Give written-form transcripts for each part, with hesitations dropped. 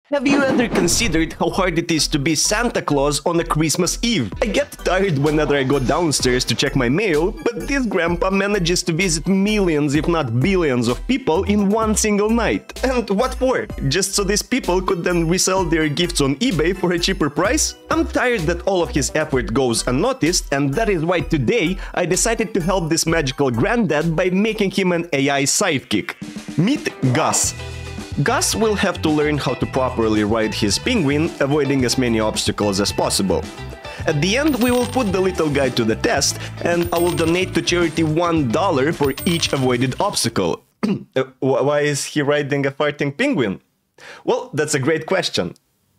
Have you ever considered how hard it is to be Santa Claus on a Christmas Eve? I get tired whenever I go downstairs to check my mail, but this grandpa manages to visit millions if not billions of people in one single night. And what for? Just so these people could then resell their gifts on eBay for a cheaper price? I'm tired that all of his effort goes unnoticed, and that is why today I decided to help this magical granddad by making him an AI sidekick. Meet Gus. Gus will have to learn how to properly ride his penguin, avoiding as many obstacles as possible. At the end, we will put the little guy to the test, and I will donate to charity $1 for each avoided obstacle. Why is he riding a farting penguin? Well, that's a great question.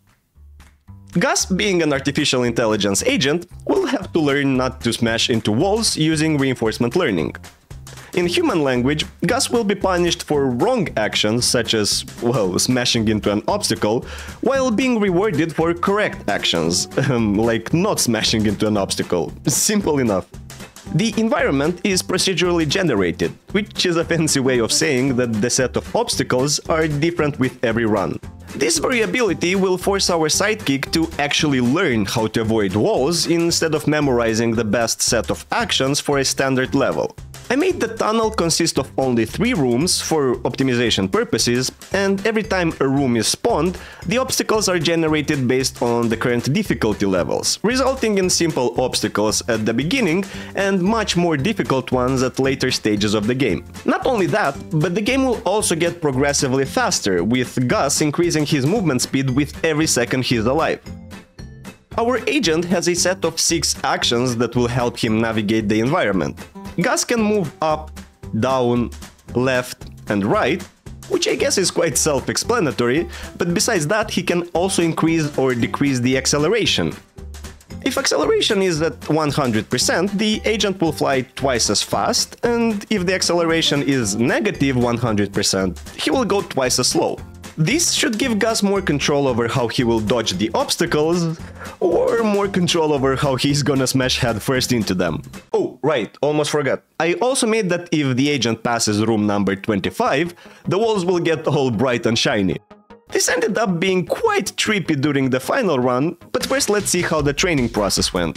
Gus, being an artificial intelligence agent, will have to learn not to smash into walls using reinforcement learning. In human language, Gus will be punished for wrong actions such as, well, smashing into an obstacle, while being rewarded for correct actions, like not smashing into an obstacle. Simple enough. The environment is procedurally generated, which is a fancy way of saying that the set of obstacles are different with every run. This variability will force our sidekick to actually learn how to avoid walls instead of memorizing the best set of actions for a standard level. I made the tunnel consist of only 3 rooms for optimization purposes, and every time a room is spawned, the obstacles are generated based on the current difficulty levels, resulting in simple obstacles at the beginning and much more difficult ones at later stages of the game. Not only that, but the game will also get progressively faster, with Gus increasing his movement speed with every second he's alive. Our agent has a set of 6 actions that will help him navigate the environment. Gus can move up, down, left, and right, which I guess is quite self-explanatory, but besides that, he can also increase or decrease the acceleration. If acceleration is at 100%, the agent will fly twice as fast, and if the acceleration is negative 100%, he will go twice as slow. This should give Gus more control over how he will dodge the obstacles, or more control over how he's gonna smash headfirst into them. Oh, right, almost forgot. I also made that if the agent passes room number 25, the walls will get all bright and shiny. This ended up being quite trippy during the final run, but first let's see how the training process went.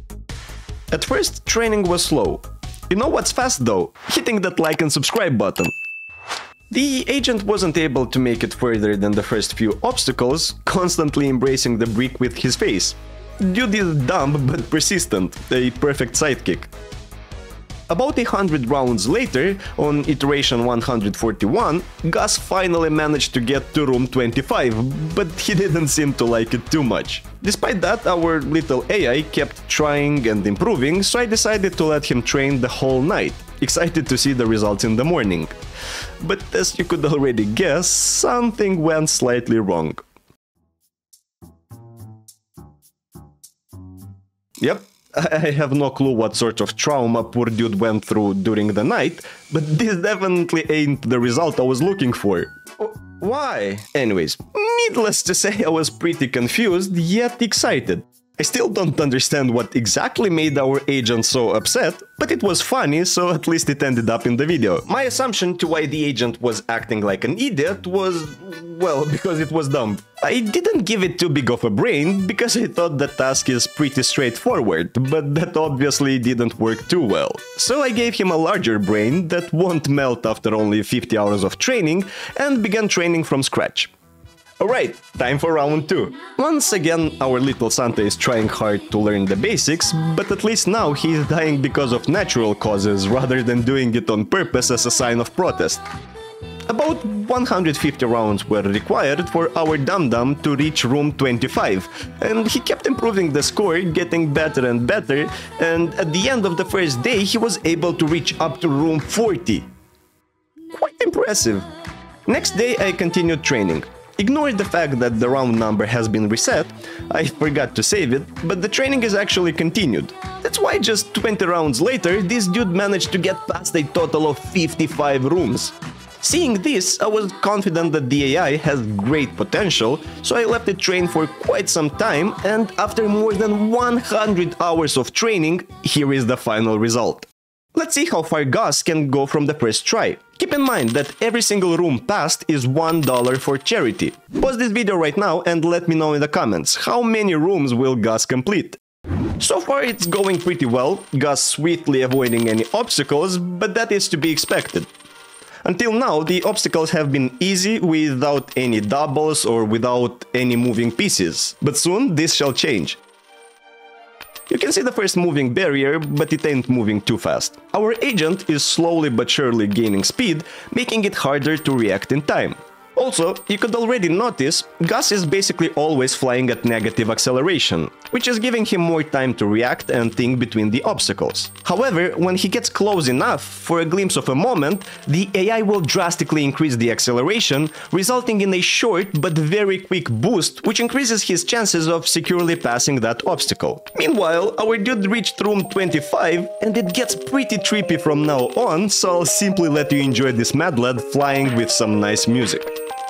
At first, training was slow. You know what's fast though? Hitting that like and subscribe button. The agent wasn't able to make it further than the first few obstacles, constantly embracing the brick with his face. Dude is dumb but persistent, a perfect sidekick. About 100 rounds later, on iteration 141, Gus finally managed to get to room 25, but he didn't seem to like it too much. Despite that, our little AI kept trying and improving, so I decided to let him train the whole night, excited to see the results in the morning. But as you could already guess, something went slightly wrong. Yep. I have no clue what sort of trauma poor dude went through during the night, but this definitely ain't the result I was looking for. Why? Anyways, needless to say, I was pretty confused yet excited. I still don't understand what exactly made our agent so upset, but it was funny, so at least it ended up in the video. My assumption to why the agent was acting like an idiot was, well, because it was dumb. I didn't give it too big of a brain, because I thought the task is pretty straightforward, but that obviously didn't work too well. So I gave him a larger brain that won't melt after only 50 hours of training, and began training from scratch. Alright, time for round 2. Once again, our little Santa is trying hard to learn the basics, but at least now he is dying because of natural causes rather than doing it on purpose as a sign of protest. About 150 rounds were required for our dum-dum to reach room 25, and he kept improving the score, getting better and better, and at the end of the first day he was able to reach up to room 40. Quite impressive. Next day I continued training. Ignore the fact that the round number has been reset, I forgot to save it, but the training is actually continued. That's why just 20 rounds later, this dude managed to get past a total of 55 rooms. Seeing this, I was confident that the AI has great potential, so I left it train for quite some time, and after more than 100 hours of training, here is the final result. Let's see how far Gus can go from the first try. Keep in mind that every single room passed is $1 for charity. Pause this video right now and let me know in the comments how many rooms will Gus complete. So far it's going pretty well, Gus swiftly avoiding any obstacles, but that is to be expected. Until now, the obstacles have been easy without any doubles or without any moving pieces, but soon this shall change. You can see the first moving barrier, but it ain't moving too fast. Our agent is slowly but surely gaining speed, making it harder to react in time. Also, you could already notice, Gus is basically always flying at negative acceleration, which is giving him more time to react and think between the obstacles. However, when he gets close enough for a glimpse of a moment, the AI will drastically increase the acceleration, resulting in a short but very quick boost, which increases his chances of securely passing that obstacle. Meanwhile, our dude reached room 25, and it gets pretty trippy from now on, so I'll simply let you enjoy this mad lad flying with some nice music.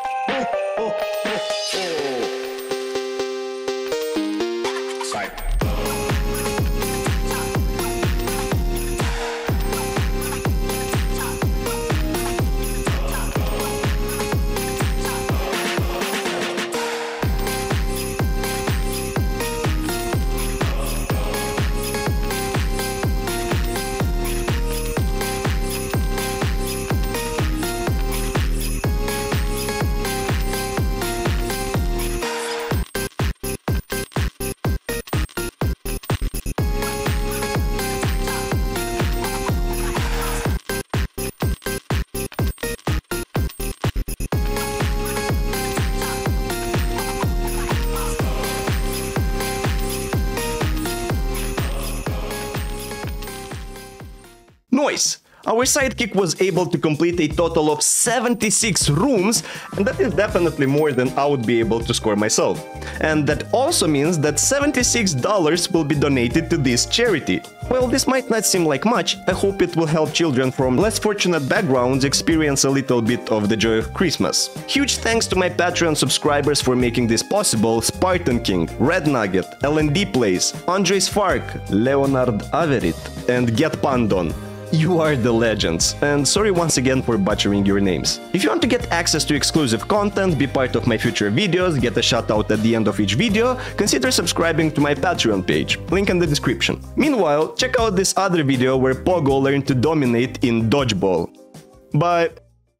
Noise! Our sidekick was able to complete a total of 76 rooms, and that is definitely more than I would be able to score myself. And that also means that $76 will be donated to this charity. While this might not seem like much, I hope it will help children from less fortunate backgrounds experience a little bit of the joy of Christmas. Huge thanks to my Patreon subscribers for making this possible: Spartan King, Red Nugget, LND Plays, Andres Fark, Leonard Averit, and Get Pandon. You are the legends, and sorry once again for butchering your names. If you want to get access to exclusive content, be part of my future videos, get a shout out at the end of each video, consider subscribing to my Patreon page, link in the description. Meanwhile, check out this other video where Pogo learned to dominate in dodgeball. Bye!